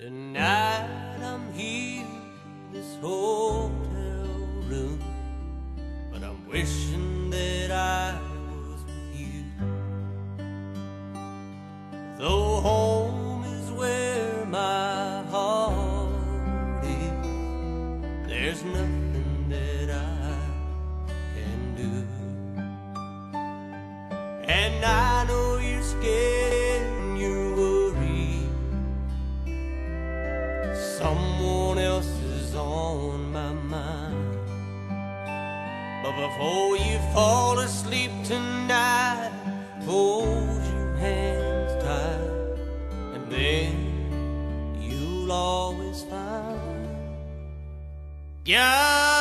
Tonight I'm here in this hotel room, but I'm wishing that I was with you. Though home is where my heart is, there's nothing that I can do. And I know you're scared and you're worried, someone else is on my mind. But before you fall asleep tonight, hold your hands tight, and then you'll always find, yeah,